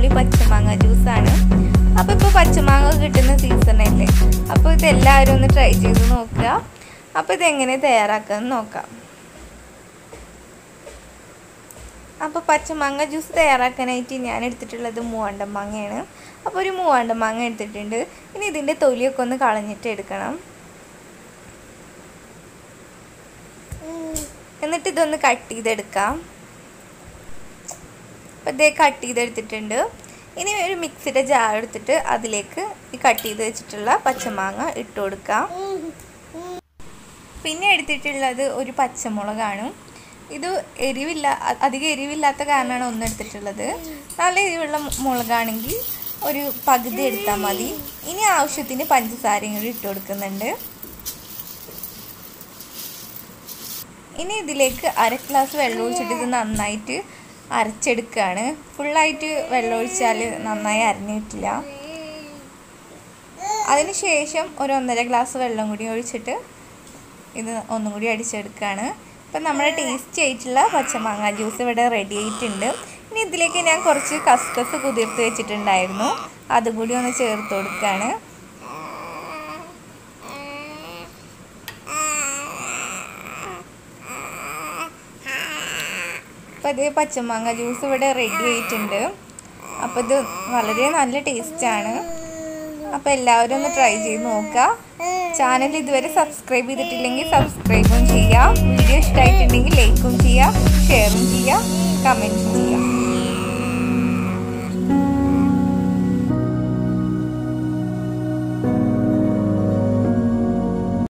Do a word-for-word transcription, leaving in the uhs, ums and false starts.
അടിപൊളി പച്ചമാങ്ങ ജ്യൂസാണ്. അപ്പോൾ ഇപ്പോൾ പച്ചമാങ്ങ കിട്ടുന്ന സീസണല്ലേ, അപ്പോൾ ഇതെല്ലാവരും ഒന്ന് ട്രൈ ചെയ്ത് നോക്കുക. അപ്പോൾ ഇതെങ്ങനെ തയ്യാറാക്കാമെന്ന് നോക്കാം. അപ്പോൾ പച്ചമാങ്ങ ജ്യൂസ് തയ്യാറാക്കാനായിട്ട് ഞാൻ എടുത്തിട്ടുള്ളത് മൂവാണ്ടൻ മാങ്ങയാണ്. അപ്പോൾ ഒരു മൂവാണ്ടൻ മാങ്ങ എടുത്തിട്ടുണ്ട്. ഇനി ഇതിൻ്റെ തൊലിയൊക്കെ ഒന്ന് കളഞ്ഞിട്ട് എടുക്കണം. എന്നിട്ട് ഇതൊന്ന് കട്ട് ചെയ്തെടുക്കാം. അപ്പോൾ ഇതേ കട്ട് ചെയ്തെടുത്തിട്ടുണ്ട്. ഇനി ഒരു മിക്സിയുടെ ജാർ എടുത്തിട്ട് അതിലേക്ക് ഈ കട്ട് ചെയ്ത് വെച്ചിട്ടുള്ള പച്ചമാങ്ങ ഇട്ട് കൊടുക്കാം. പിന്നെ എടുത്തിട്ടുള്ളത് ഒരു പച്ചമുളകാണ്. ഇത് എരിവില്ല, അധികം എരിവില്ലാത്ത കാരണമാണ് ഒന്ന് എടുത്തിട്ടുള്ളത്. നല്ല എരിവുള്ള മുളകാണെങ്കിൽ ഒരു പകുതി എടുത്താൽ മതി. ഇനി ആവശ്യത്തിന് പഞ്ചസാരയും കൂടി ഇട്ട് കൊടുക്കുന്നുണ്ട്. ഇനി ഇതിലേക്ക് അര ഗ്ലാസ് വെള്ളം ഒഴിച്ചിട്ട് ഇത് നന്നായിട്ട് അരച്ചെടുക്കുകയാണ്. ഫുള്ളായിട്ട് വെള്ളം ഒഴിച്ചാൽ നന്നായി അരഞ്ഞു കിട്ടില്ല. അതിന് ശേഷം ഒരു ഒന്നര ഗ്ലാസ് വെള്ളം കൂടി ഒഴിച്ചിട്ട് ഇത് ഒന്നും കൂടി അടിച്ചെടുക്കുകയാണ്. അപ്പം നമ്മുടെ ടേസ്റ്റി ആയിട്ടുള്ള പച്ചമാങ്ങ ജ്യൂസ് ഇവിടെ റെഡി ആയിട്ടുണ്ട്. ഇനി ഇതിലേക്ക് ഞാൻ കുറച്ച് കസ്കസ് കുതിർത്ത് വെച്ചിട്ടുണ്ടായിരുന്നു, അതുകൂടി ഒന്ന് ചേർത്ത് കൊടുക്കുകയാണ്. അപ്പോൾ ഇത് പച്ചമാങ്ങ ജ്യൂസ് ഇവിടെ റെഡി ആയിട്ടുണ്ട്. അപ്പോൾ ഇത് വളരെ നല്ല ടേസ്റ്റാണ്. അപ്പോൾ എല്ലാവരും ഒന്ന് ട്രൈ ചെയ്ത് നോക്കുക. ചാനൽ ഇതുവരെ സബ്സ്ക്രൈബ് ചെയ്തിട്ടില്ലെങ്കിൽ സബ്സ്ക്രൈബും ചെയ്യുക. വീഡിയോ ഇഷ്ടമായിട്ടുണ്ടെങ്കിൽ ലൈക്കും ചെയ്യുക, ഷെയറും ചെയ്യുക, കമൻറ്റും ചെയ്യുക.